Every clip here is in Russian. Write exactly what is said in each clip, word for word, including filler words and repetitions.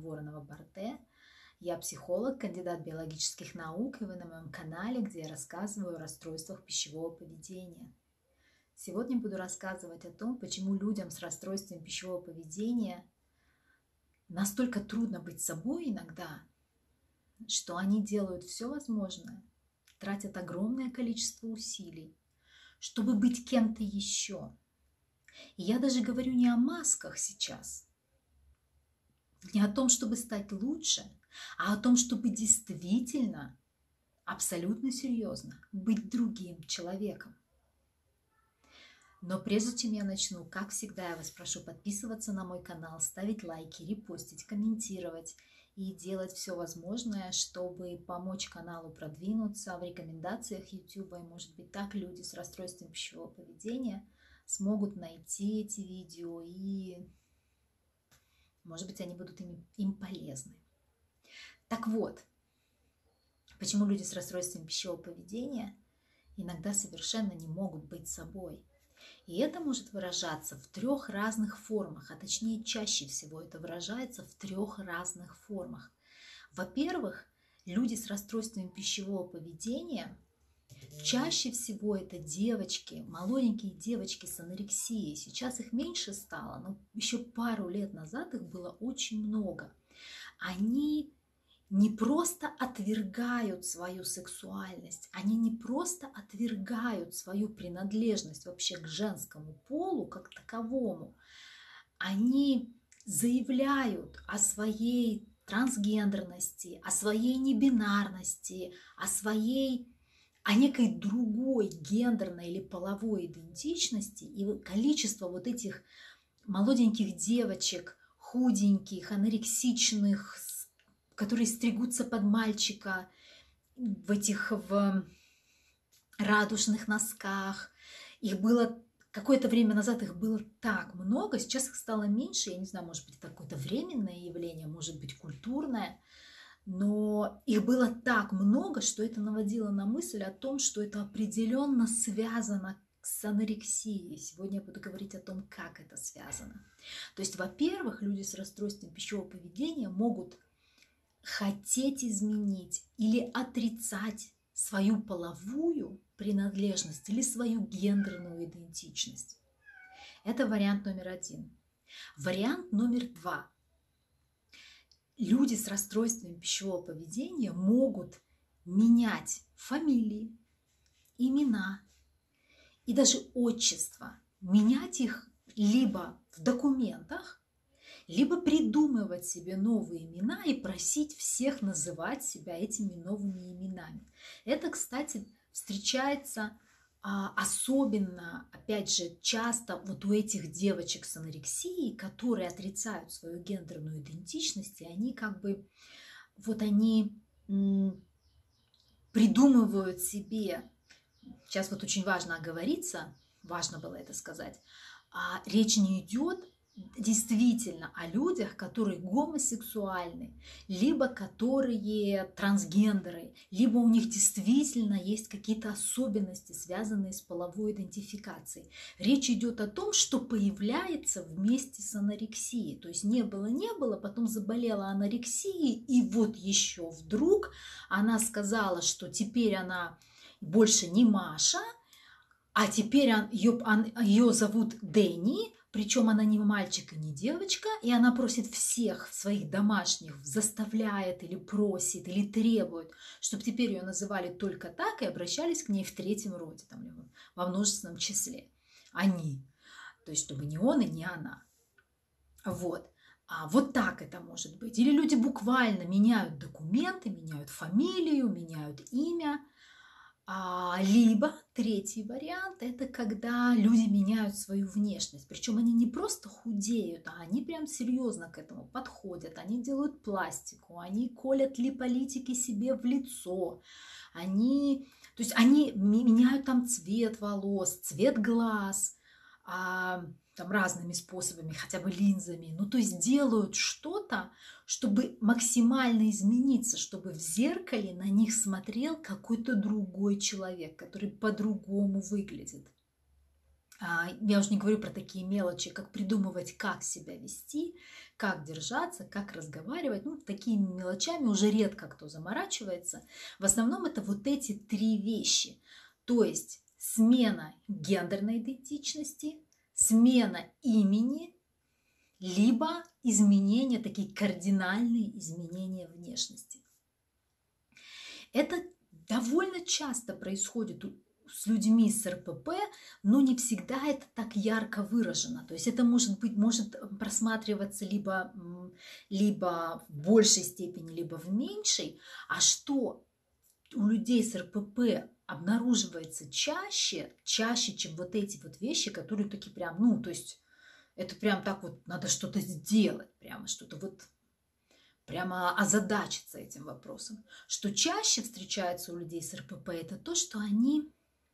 Воронова-Барте. Я психолог, кандидат биологических наук, и вы на моем канале, где я рассказываю о расстройствах пищевого поведения. Сегодня буду рассказывать о том, почему людям с расстройством пищевого поведения настолько трудно быть собой иногда, что они делают все возможное, тратят огромное количество усилий, чтобы быть кем-то еще. И я даже говорю не о масках сейчас, не о том, чтобы стать лучше, а о том, чтобы действительно, абсолютно серьезно быть другим человеком. Но прежде чем я начну, как всегда, я вас прошу подписываться на мой канал, ставить лайки, репостить, комментировать и делать все возможное, чтобы помочь каналу продвинуться в рекомендациях YouTube. И, может быть, так люди с расстройством пищевого поведения смогут найти эти видео, и, может быть, они будут им, им полезны. Так вот, почему люди с расстройством пищевого поведения иногда совершенно не могут быть собой. И это может выражаться в трех разных формах, а точнее чаще всего это выражается в трех разных формах. Во-первых, люди с расстройством пищевого поведения, чаще всего это девочки, молоденькие девочки с анорексией. Сейчас их меньше стало, но еще пару лет назад их было очень много. Они не просто отвергают свою сексуальность, они не просто отвергают свою принадлежность вообще к женскому полу как таковому, они заявляют о своей трансгендерности, о своей небинарности, о своей, о некой другой гендерной или половой идентичности, и количество вот этих молоденьких девочек, худеньких, анорексичных, которые стригутся под мальчика в этих в радужных носках. Их было какое-то время назад, их было так много, сейчас их стало меньше. Я не знаю, может быть, это какое-то временное явление, может быть, культурное, но их было так много, что это наводило на мысль о том, что это определенно связано с анорексией. Сегодня я буду говорить о том, как это связано. То есть, во-первых, люди с расстройством пищевого поведения могут хотеть изменить или отрицать свою половую принадлежность или свою гендерную идентичность. Это вариант номер один. Вариант номер два. Люди с расстройством пищевого поведения могут менять фамилии, имена и даже отчества, менять их либо в документах, либо придумывать себе новые имена и просить всех называть себя этими новыми именами. Это, кстати, встречается а, особенно, опять же, часто вот у этих девочек с анорексией, которые отрицают свою гендерную идентичность, и они как бы, вот они м, придумывают себе, сейчас вот очень важно оговориться, важно было это сказать, а речь не идет действительно о людях, которые гомосексуальны, либо которые трансгендеры, либо у них действительно есть какие-то особенности, связанные с половой идентификацией. Речь идет о том, что появляется вместе с анорексией. То есть не было, не было, потом заболела анорексией, и вот еще вдруг она сказала, что теперь она больше не Маша, а теперь ее, ее зовут Дэнни. Причем она не мальчик и не девочка, и она просит всех своих домашних, заставляет или просит, или требует, чтобы теперь ее называли только так и обращались к ней в третьем роде, там, во множественном числе. Они. То есть, чтобы не он и не она. Вот. А вот так это может быть. Или люди буквально меняют документы, меняют фамилию, меняют имя. Либо третий вариант – это когда люди меняют свою внешность. Причем они не просто худеют, а они прям серьезно к этому подходят. Они делают пластику, они колят липолитики себе в лицо. Они, то есть они меняют там цвет волос, цвет глаз, а, там разными способами, хотя бы линзами. Ну, то есть делают что-то, чтобы максимально измениться, чтобы в зеркале на них смотрел какой-то другой человек, который по-другому выглядит. Я уже не говорю про такие мелочи, как придумывать, как себя вести, как держаться, как разговаривать. Ну, такими мелочами уже редко кто заморачивается. В основном это вот эти три вещи. То есть смена гендерной идентичности, смена имени, либо изменения, такие кардинальные изменения внешности. Это довольно часто происходит с людьми с эр пэ пэ, но не всегда это так ярко выражено. То есть это может быть, может просматриваться либо, либо в большей степени, либо в меньшей. А что у людей с эр пэ пэ обнаруживается чаще, чаще, чем вот эти вот вещи, которые такие прям, ну, то есть это прям так вот, надо что-то сделать, прямо что-то вот, прямо озадачиться этим вопросом. Что чаще встречается у людей с эр пэ пэ, это то, что они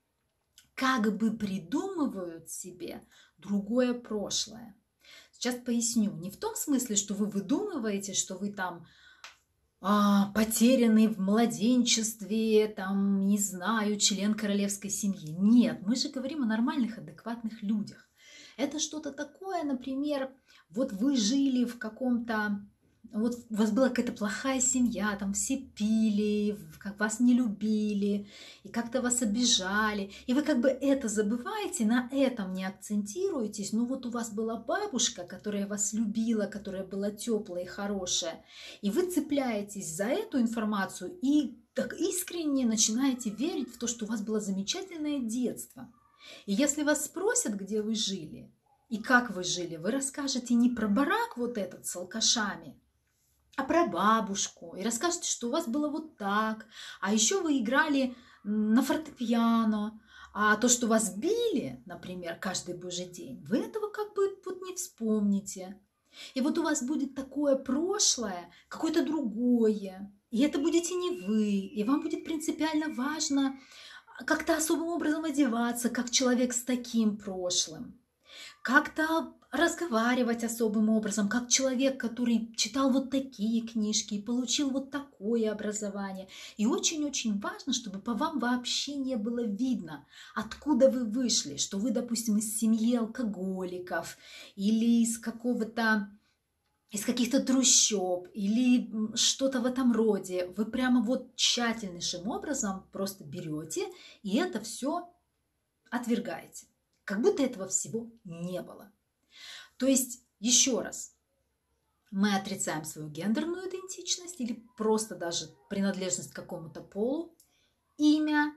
как бы придумывают себе другое прошлое. Сейчас поясню. Не в том смысле, что вы выдумываете, что вы там а, потерянный в младенчестве, там, не знаю, член королевской семьи. Нет, мы же говорим о нормальных, адекватных людях. Это что-то такое, например, вот вы жили в каком-то... Вот у вас была какая-то плохая семья, там все пили, как вас не любили, и как-то вас обижали. И вы как бы это забываете, на этом не акцентируетесь. Но вот у вас была бабушка, которая вас любила, которая была теплая и хорошая. И вы цепляетесь за эту информацию и так искренне начинаете верить в то, что у вас было замечательное детство. И если вас спросят, где вы жили и как вы жили, вы расскажете не про барак вот этот с алкашами, а про бабушку, и расскажете, что у вас было вот так, а еще вы играли на фортепиано, а то, что вас били, например, каждый божий день, вы этого как бы вот не вспомните. И вот у вас будет такое прошлое, какое-то другое, и это будете не вы, и вам будет принципиально важно как-то особым образом одеваться, как человек с таким прошлым, как-то разговаривать особым образом, как человек, который читал вот такие книжки и получил вот такое образование. И очень-очень важно, чтобы по вам вообще не было видно, откуда вы вышли, что вы, допустим, из семьи алкоголиков или из какого-то, из каких-то трущоб или что-то в этом роде. Вы прямо вот тщательнейшим образом просто берете и это все отвергаете. Как будто этого всего не было. То есть, еще раз, мы отрицаем свою гендерную идентичность или просто даже принадлежность к какому-то полу, имя,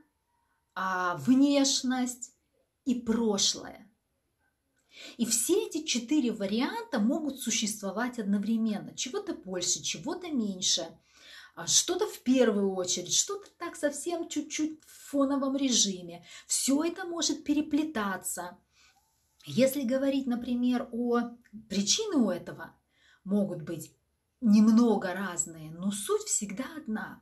внешность и прошлое. И все эти четыре варианта могут существовать одновременно. Чего-то больше, чего-то меньше. Что-то в первую очередь, что-то так совсем чуть-чуть в фоновом режиме. Все это может переплетаться. Если говорить, например, о причинах у этого, могут быть немного разные, но суть всегда одна.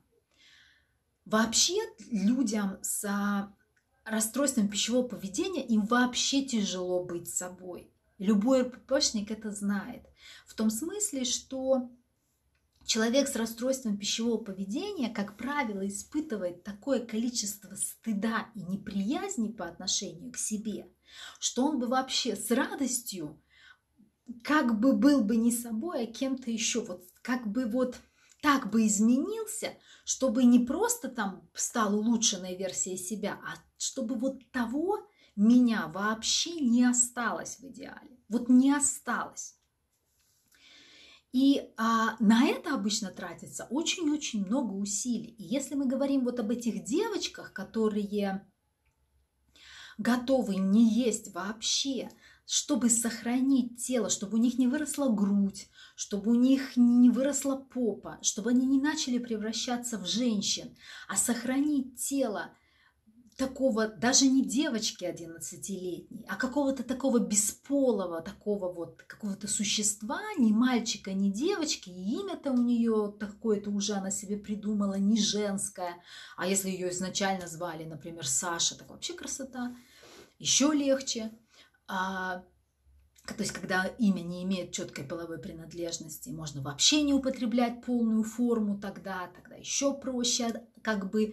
Вообще людям с расстройством пищевого поведения, им вообще тяжело быть собой. Любой эр пэ пэшник это знает. В том смысле, что человек с расстройством пищевого поведения, как правило, испытывает такое количество стыда и неприязни по отношению к себе, что он бы вообще с радостью, как бы был бы не собой, а кем-то еще, вот как бы вот так бы изменился, чтобы не просто там стал улучшенной версией себя, а чтобы вот того меня вообще не осталось в идеале. Вот не осталось. И а, на это обычно тратится очень-очень много усилий. И если мы говорим вот об этих девочках, которые готовы не есть вообще, чтобы сохранить тело, чтобы у них не выросла грудь, чтобы у них не выросла попа, чтобы они не начали превращаться в женщин, а сохранить тело такого, даже не девочки одиннадцатилетней, а какого-то такого бесполого, такого вот какого-то существа, ни мальчика, ни девочки, и имя-то у нее такое-то уже она себе придумала, не женское, а если ее изначально звали, например, Саша, так вообще красота, еще легче. А, То есть, когда имя не имеет четкой половой принадлежности, можно вообще не употреблять полную форму тогда, тогда еще проще как бы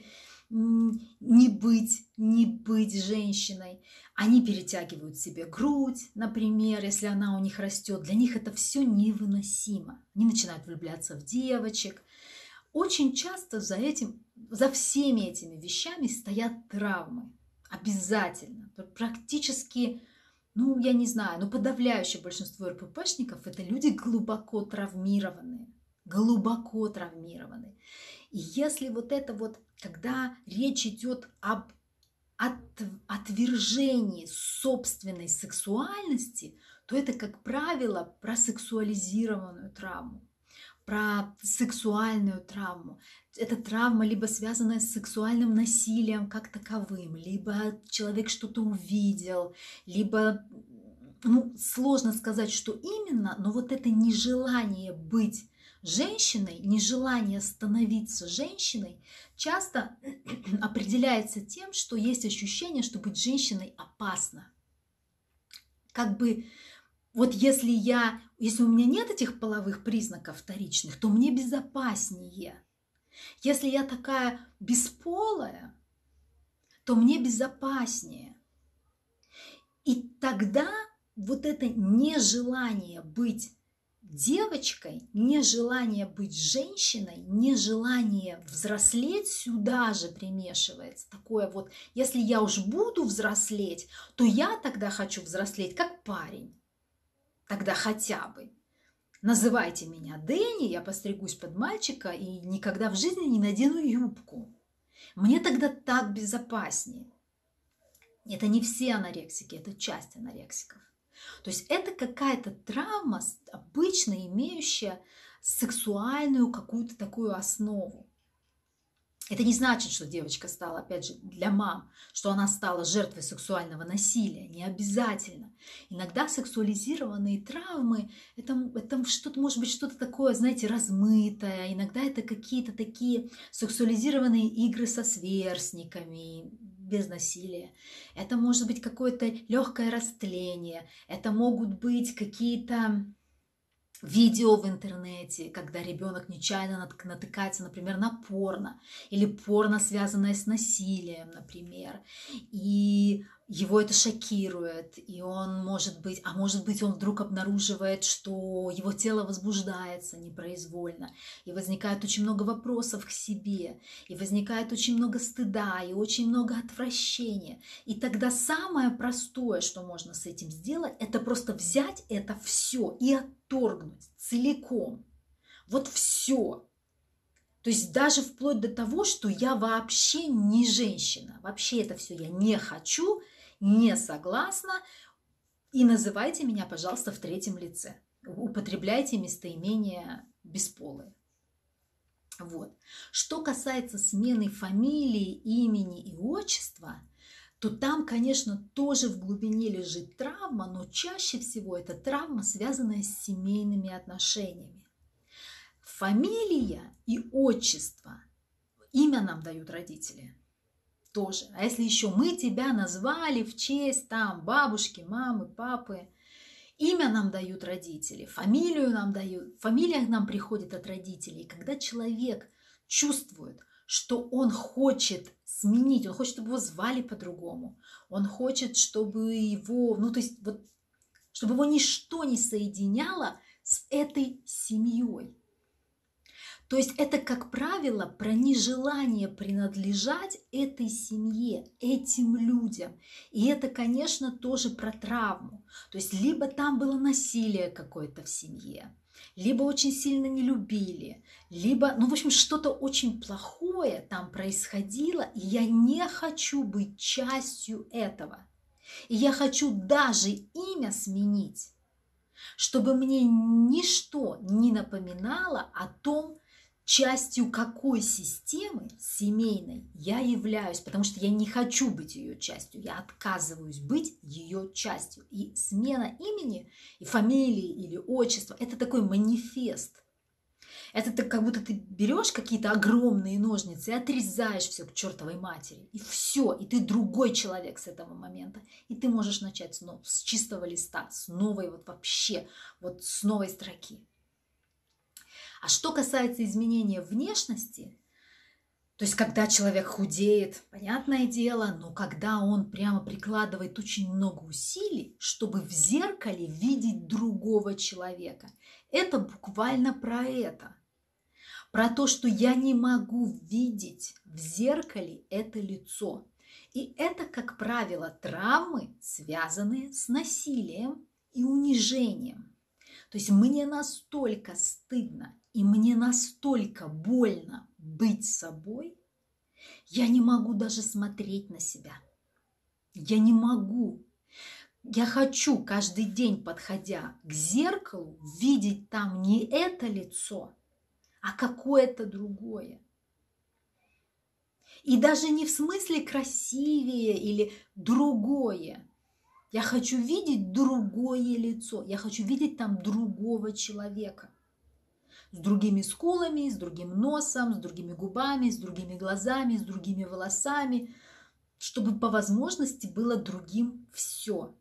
не быть, не быть женщиной. Они перетягивают себе грудь, например, если она у них растет. Для них это все невыносимо. Они начинают влюбляться в девочек. Очень часто за этим, за всеми этими вещами стоят травмы. Обязательно. Практически... Ну, я не знаю, но подавляющее большинство эр пэ пэшников – это люди глубоко травмированные, глубоко травмированные. И если вот это вот, когда речь идет об от, отвержении собственной сексуальности, то это, как правило, про сексуализированную травму, про сексуальную травму. Это травма либо связанная с сексуальным насилием как таковым, либо человек что-то увидел, либо, ну, сложно сказать, что именно, но вот это нежелание быть женщиной, нежелание становиться женщиной часто определяется тем, что есть ощущение, что быть женщиной опасно. Как бы вот если я, если у меня нет этих половых признаков вторичных, то мне безопаснее. Если я такая бесполая, то мне безопаснее. И тогда вот это нежелание быть девочкой, нежелание быть женщиной, нежелание взрослеть сюда же примешивается. Такое вот, если я уж буду взрослеть, то я тогда хочу взрослеть как парень. Тогда хотя бы. Называйте меня Дэнни, я постригусь под мальчика и никогда в жизни не надену юбку. Мне тогда так безопаснее. Это не все анорексики, это часть анорексиков. То есть это какая-то травма, обычно имеющая сексуальную какую-то такую основу. Это не значит, что девочка стала, опять же, для мам, что она стала жертвой сексуального насилия. Не обязательно. Иногда сексуализированные травмы, это, это что-то, может быть, что-то такое, знаете, размытое. Иногда это какие-то такие сексуализированные игры со сверстниками, без насилия. Это может быть какое-то легкое растление. Это могут быть какие-то... видео в интернете, когда ребенок нечаянно натыкается, например, на порно, или порно, связанное с насилием, например, и его это шокирует, и он может быть, а может быть, он вдруг обнаруживает, что его тело возбуждается непроизвольно, и возникает очень много вопросов к себе, и возникает очень много стыда, и очень много отвращения. И тогда самое простое, что можно с этим сделать, это просто взять это все и отторгнуть целиком. Вот все. То есть даже вплоть до того, что я вообще не женщина. Вообще это все я не хочу, не согласна. И называйте меня, пожалуйста, в третьем лице. Употребляйте местоимения бесполые. Вот. Что касается смены фамилии, имени и отчества, то там, конечно, тоже в глубине лежит травма, но чаще всего это травма, связанная с семейными отношениями. Фамилия и отчество, имя нам дают родители тоже. А если еще мы тебя назвали в честь там бабушки, мамы, папы, имя нам дают родители, фамилию нам дают, фамилия нам приходит от родителей. И когда человек чувствует, что он хочет сменить, он хочет, чтобы его звали по-другому, он хочет, чтобы его, ну то есть вот, чтобы его ничто не соединяло с этой семьей. То есть это, как правило, про нежелание принадлежать этой семье, этим людям. И это, конечно, тоже про травму. То есть либо там было насилие какое-то в семье, либо очень сильно не любили, либо, ну, в общем, что-то очень плохое там происходило, и я не хочу быть частью этого. И я хочу даже имя сменить, чтобы мне ничто не напоминало о том, частью какой системы семейной я являюсь, потому что я не хочу быть ее частью, я отказываюсь быть ее частью. И смена имени, и фамилии или отчества – это такой манифест. Это ты, как будто ты берешь какие-то огромные ножницы и отрезаешь все к чертовой матери. И все, и ты другой человек с этого момента. И ты можешь начать снова, с чистого листа, с новой вот вообще, вот с новой строки. А что касается изменения внешности, то есть когда человек худеет, понятное дело, но когда он прямо прикладывает очень много усилий, чтобы в зеркале видеть другого человека, это буквально про это. Про то, что я не могу видеть в зеркале это лицо. И это, как правило, травмы, связанные с насилием и унижением. То есть мне настолько стыдно и мне настолько больно быть собой, я не могу даже смотреть на себя. Я не могу. Я хочу каждый день, подходя к зеркалу, видеть там не это лицо, а какое-то другое. И даже не в смысле красивее или другое. Я хочу видеть другое лицо. Я хочу видеть там другого человека. С другими скулами, с другим носом, с другими губами, с другими глазами, с другими волосами. Чтобы по возможности было другим все.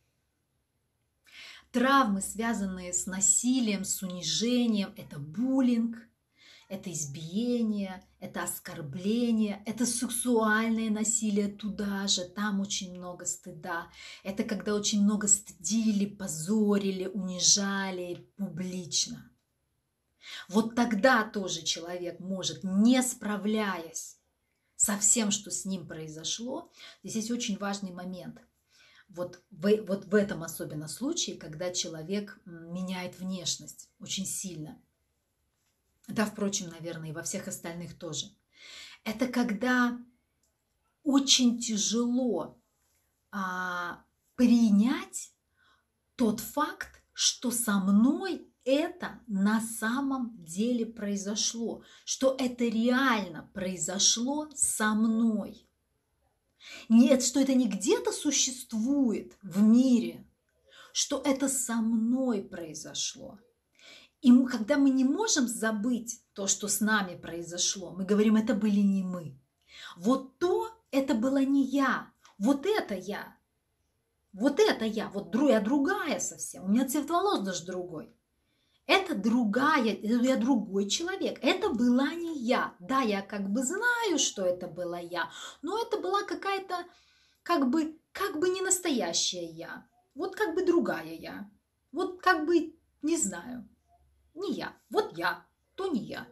Травмы, связанные с насилием, с унижением, это буллинг. Это избиение, это оскорбление, это сексуальное насилие туда же, там очень много стыда. Это когда очень много стыдили, позорили, унижали публично. Вот тогда тоже человек может, не справляясь со всем, что с ним произошло, здесь есть очень важный момент. Вот в, вот в этом особенно случае, когда человек меняет внешность очень сильно. Да, впрочем, наверное, и во всех остальных тоже. Это когда очень тяжело а, принять тот факт, что со мной это на самом деле произошло, что это реально произошло со мной. Нет, что это не где-то существует в мире, что это со мной произошло. И мы, когда мы не можем забыть то, что с нами произошло, мы говорим, это были не мы. Вот то, это была не я. Вот это я. Вот это я. Вот я другая совсем. У меня цвет волос даже другой. Это другая, я другой человек. Это была не я. Да, я как бы знаю, что это была я, но это была какая-то как бы, как бы не настоящая я. Вот как бы другая я. Вот как бы, не знаю. Не я. Вот я, то не я.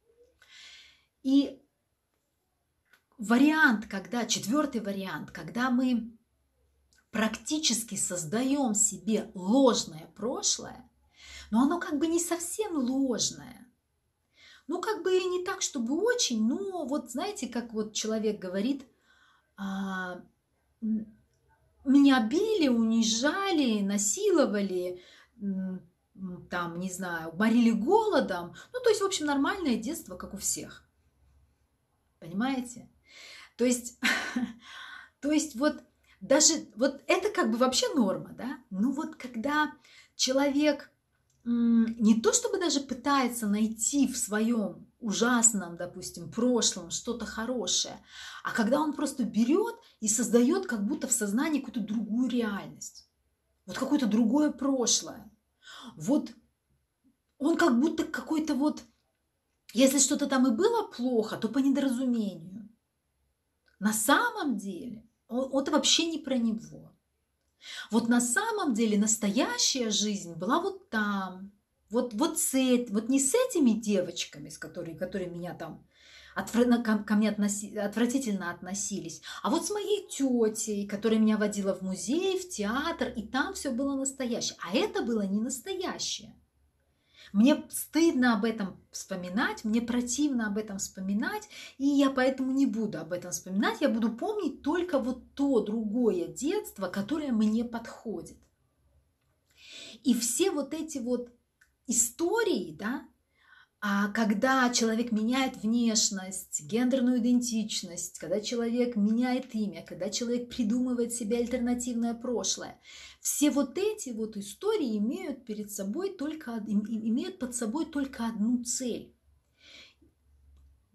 И вариант, когда, четвертый вариант, когда мы практически создаем себе ложное прошлое, но оно как бы не совсем ложное. Ну, как бы и не так, чтобы очень, но вот знаете, как вот человек говорит, а, меня били, унижали, насиловали, там, не знаю, морили голодом. Ну, то есть, в общем, нормальное детство, как у всех. Понимаете? То есть, то есть вот даже, вот это как бы вообще норма, да? Ну, вот когда человек не то чтобы даже пытается найти в своем ужасном, допустим, прошлом что-то хорошее, а когда он просто берет и создает как будто в сознании какую-то другую реальность, вот какое-то другое прошлое. Вот он как будто какой-то вот, если что-то там и было плохо, то по недоразумению. На самом деле, он, это вообще не про него. Вот на самом деле настоящая жизнь была вот там, вот, вот, с, вот не с этими девочками, с которыми, которые меня там отвр... ко мне относи... отвратительно относились, а вот с моей тетей, которая меня водила в музей, в театр, и там все было настоящее. А это было не настоящее. Мне стыдно об этом вспоминать, мне противно об этом вспоминать, и я поэтому не буду об этом вспоминать, я буду помнить только вот то другое детство, которое мне подходит. И все вот эти вот истории, да, когда человек меняет внешность, гендерную идентичность, когда человек меняет имя, когда человек придумывает себе альтернативное прошлое, все вот эти вот истории имеют перед собой только, имеют под собой только одну цель.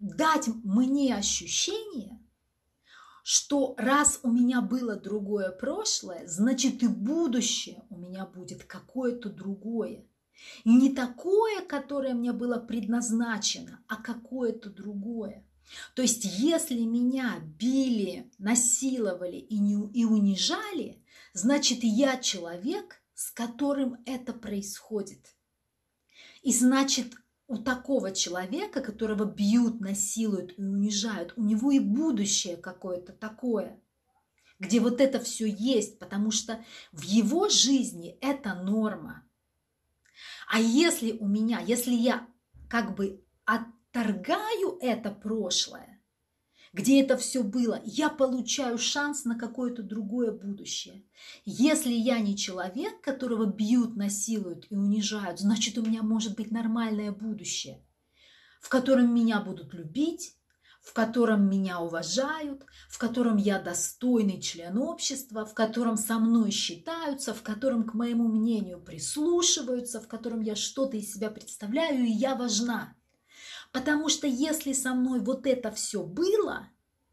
дать мне ощущение, что раз у меня было другое прошлое, значит и будущее у меня будет какое-то другое. Не такое, которое мне было предназначено, а какое-то другое. То есть если меня били, насиловали и, не, и унижали, значит я человек, с которым это происходит. И значит, у такого человека, которого бьют, насилуют и унижают, у него и будущее какое-то такое, где вот это все есть, потому что в его жизни это норма. А если у меня, если я как бы отторгаю это прошлое, где это все было, я получаю шанс на какое-то другое будущее. Если я не человек, которого бьют, насилуют и унижают, значит, у меня может быть нормальное будущее, в котором меня будут любить, в котором меня уважают, в котором я достойный член общества, в котором со мной считаются, в котором к моему мнению прислушиваются, в котором я что-то из себя представляю, и я важна. Потому что если со мной вот это все было,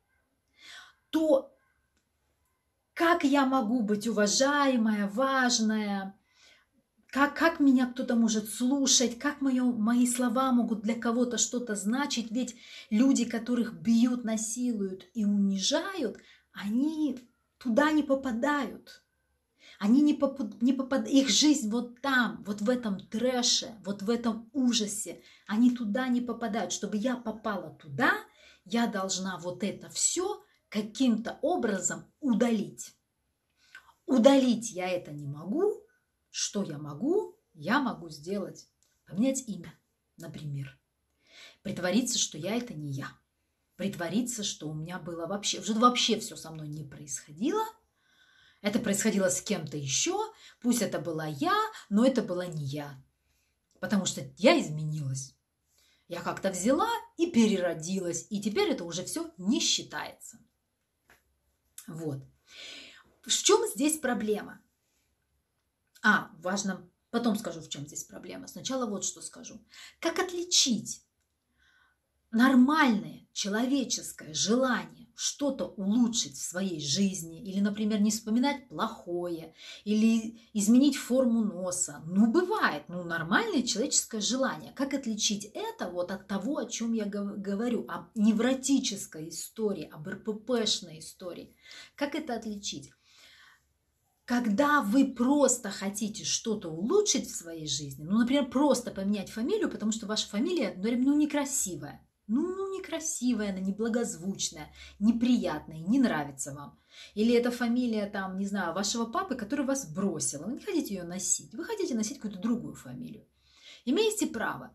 то как я могу быть уважаемая, важная, как, как меня кто-то может слушать, как моё, мои слова могут для кого-то что-то значить, ведь люди, которых бьют, насилуют и унижают, они туда не попадают. Они не попад, не попадают, их жизнь вот там, вот в этом трэше, вот в этом ужасе, они туда не попадают. Чтобы я попала туда, я должна вот это все каким-то образом удалить. Удалить я это не могу. Что я могу? Я могу сделать, поменять имя, например. Притвориться, что я это не я. Притвориться, что у меня было вообще, что вообще все со мной не происходило. Это происходило с кем-то еще, пусть это была я, но это была не я, потому что я изменилась. Я как-то взяла и переродилась, и теперь это уже все не считается. Вот. В чем здесь проблема? А, важно, потом скажу, в чем здесь проблема. Сначала вот что скажу. Как отличить нормальное человеческое желание что-то улучшить в своей жизни, или, например, не вспоминать плохое, или изменить форму носа. Ну, бывает, ну, нормальное человеческое желание. Как отличить это вот от того, о чем я говорю, об невротической истории, об эр пэ пэ-шной истории? Как это отличить? Когда вы просто хотите что-то улучшить в своей жизни, ну, например, просто поменять фамилию, потому что ваша фамилия, ну, некрасивая, ну, ну, некрасивая, она неблагозвучная, неприятная, не нравится вам. Или это фамилия, там, не знаю, вашего папы, который вас бросил, вы не хотите ее носить, вы хотите носить какую-то другую фамилию. Имеете право.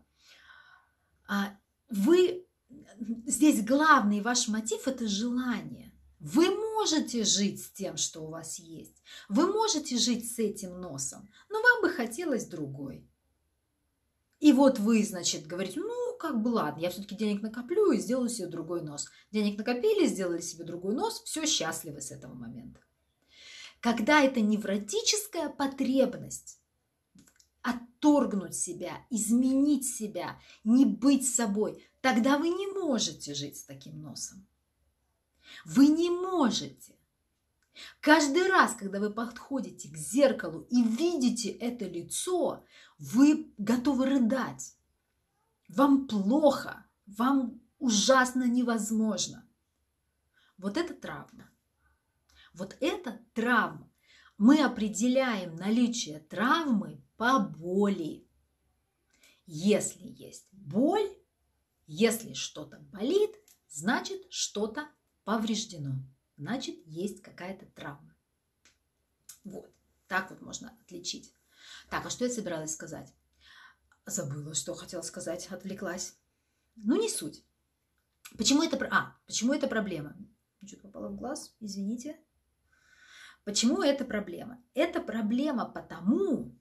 Вы, здесь главный ваш мотив – это желание. Вы можете жить с тем, что у вас есть. Вы можете жить с этим носом, но вам бы хотелось другой. И вот вы, значит, говорите, ну, как бы ладно, я все-таки денег накоплю и сделаю себе другой нос. Денег накопили, сделали себе другой нос, все, счастливы с этого момента. Когда это невротическая потребность отторгнуть себя, изменить себя, не быть собой, тогда вы не можете жить с таким носом. Вы не можете. Каждый раз, когда вы подходите к зеркалу и видите это лицо, вы готовы рыдать. Вам плохо, вам ужасно невозможно. Вот это травма. Вот это травма. Мы определяем наличие травмы по боли. Если есть боль, если что-то болит, значит что-то повреждено. Значит, есть какая-то травма. Вот. Так вот можно отличить. Так, а что я собиралась сказать? Забыла, что хотела сказать, отвлеклась. Ну, не суть. Почему это, а, почему это проблема? Что-то попало в глаз, извините. Почему это проблема? Это проблема потому,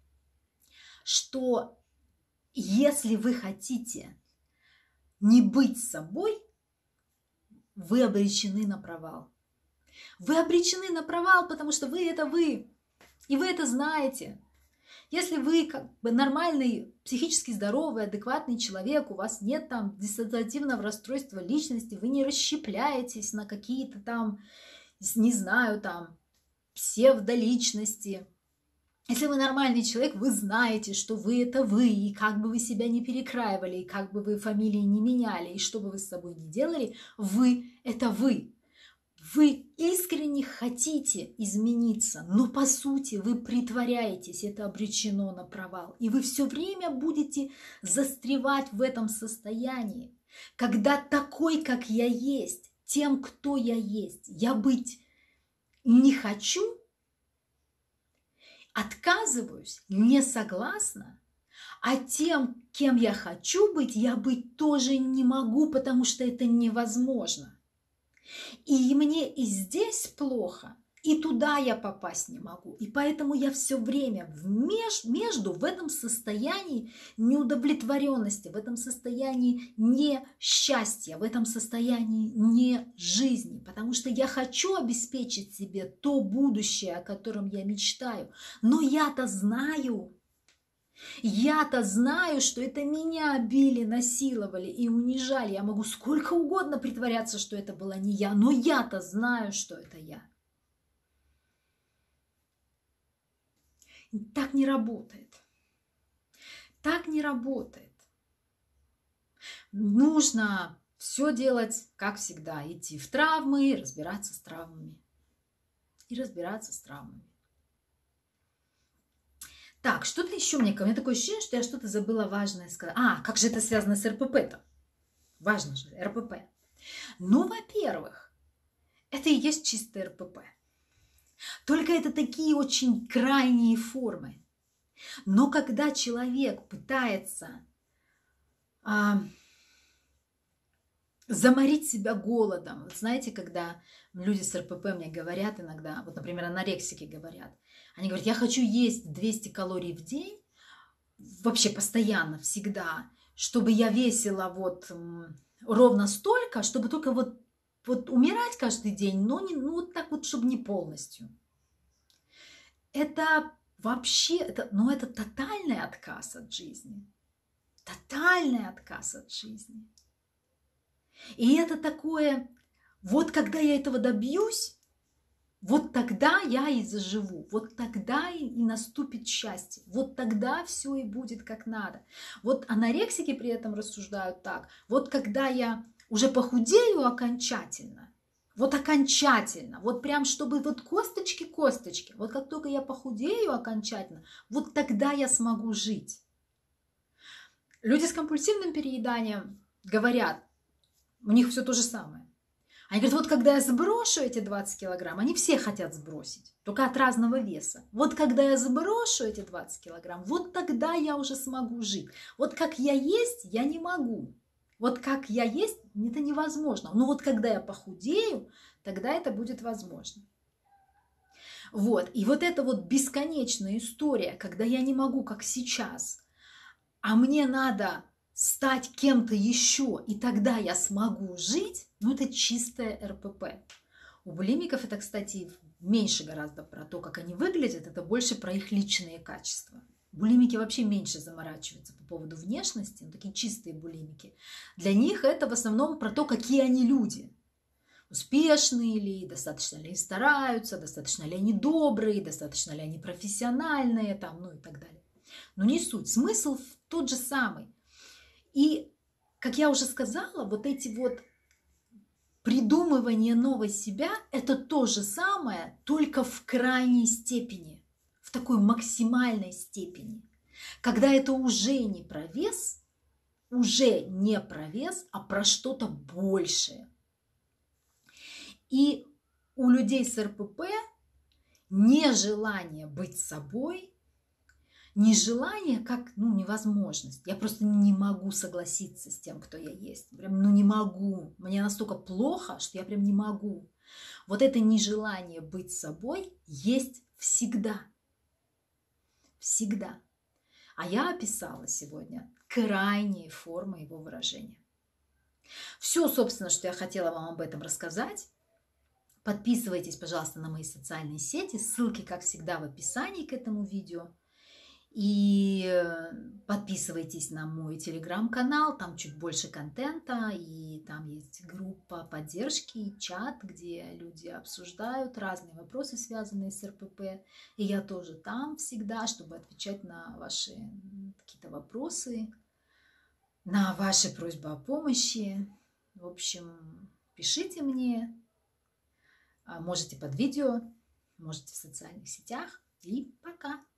что если вы хотите не быть собой, вы обречены на провал. Вы обречены на провал, потому что вы – это вы. И вы это знаете. Если вы как бы нормальный, психически здоровый, адекватный человек, у вас нет там диссоциативного расстройства личности, вы не расщепляетесь на какие-то там, не знаю, там, псевдоличности. Если вы нормальный человек, вы знаете, что вы это вы, и как бы вы себя не перекраивали, и как бы вы фамилии не меняли, и что бы вы с собой не делали, вы это вы. Вы искренне хотите измениться, но по сути вы притворяетесь, это обречено на провал. И вы все время будете застревать в этом состоянии, когда такой, как я есть, тем, кто я есть, я быть не хочу, отказываюсь, не согласна, а тем, кем я хочу быть, я быть тоже не могу, потому что это невозможно. И мне и здесь плохо, и туда я попасть не могу. И поэтому я все время в меж, между в этом состоянии неудовлетворенности, в этом состоянии несчастья, в этом состоянии не жизни. Потому что я хочу обеспечить себе то будущее, о котором я мечтаю. Но я-то знаю, я-то знаю, что это меня били, насиловали и унижали. Я могу сколько угодно притворяться, что это была не я, но я-то знаю, что это я. Так не работает. Так не работает. Нужно все делать, как всегда, идти в травмы и разбираться с травмами. И разбираться с травмами. Так, что-то еще мне, у меня такое ощущение, что я что-то забыла важное сказать. А, как же это связано с эр пэ пэ-то? Важно же, эр пэ пэ. Ну, во-первых, это и есть чистое эр пэ пэ. Только это такие очень крайние формы. Но когда человек пытается а, заморить себя голодом, вот знаете, когда люди с эр пэ пэ мне говорят иногда, вот, например, анорексики говорят, они говорят, я хочу есть двести калорий в день, вообще постоянно, всегда, чтобы я весила вот ровно столько, чтобы только вот, вот умирать каждый день, но не, ну, вот так вот, чтобы не полностью. Это вообще, это, ну, это тотальный отказ от жизни. Тотальный отказ от жизни. И это такое, вот когда я этого добьюсь, вот тогда я и заживу, вот тогда и, и наступит счастье, вот тогда все и будет как надо. Вот анорексики при этом рассуждают так, вот когда я уже похудею окончательно, вот окончательно, вот прям чтобы вот косточки-косточки, вот как только я похудею окончательно, вот тогда я смогу жить. Люди с компульсивным перееданием говорят, у них все то же самое. Они говорят, вот когда я сброшу эти двадцать килограмм, они все хотят сбросить, только от разного веса. Вот когда я сброшу эти двадцать килограмм, вот тогда я уже смогу жить. Вот как я есть, я не могу. Вот как я есть, это невозможно. Но вот когда я похудею, тогда это будет возможно. Вот. И вот эта вот бесконечная история, когда я не могу, как сейчас, а мне надо стать кем-то еще, и тогда я смогу жить, ну это чистое эр пэ пэ. У булимиков это, кстати, меньше гораздо про то, как они выглядят, это больше про их личные качества. Булимики вообще меньше заморачиваются по поводу внешности, ну, такие чистые булимики. Для них это в основном про то, какие они люди. Успешные ли, достаточно ли они стараются, достаточно ли они добрые, достаточно ли они профессиональные, там, ну и так далее. Но не суть. Смысл тот же самый. И, как я уже сказала, вот эти вот придумывания новой себя – это то же самое, только в крайней степени, в такой максимальной степени. Когда это уже не про вес, уже не про вес, а про что-то большее. И у людей с эр пэ пэ нежелание быть собой, нежелание как, ну, невозможность. Я просто не могу согласиться с тем, кто я есть. Прям, ну, не могу. Мне настолько плохо, что я прям не могу. Вот это нежелание быть собой есть всегда. Всегда. А я описала сегодня крайние формы его выражения. Все, собственно, что я хотела вам об этом рассказать. Подписывайтесь, пожалуйста, на мои социальные сети. Ссылки, как всегда, в описании к этому видео. И подписывайтесь на мой телеграм-канал, там чуть больше контента, и там есть группа поддержки, чат, где люди обсуждают разные вопросы, связанные с эр пэ пэ. И я тоже там всегда, чтобы отвечать на ваши какие-то вопросы, на ваши просьбы о помощи. В общем, пишите мне, можете под видео, можете в социальных сетях. И пока!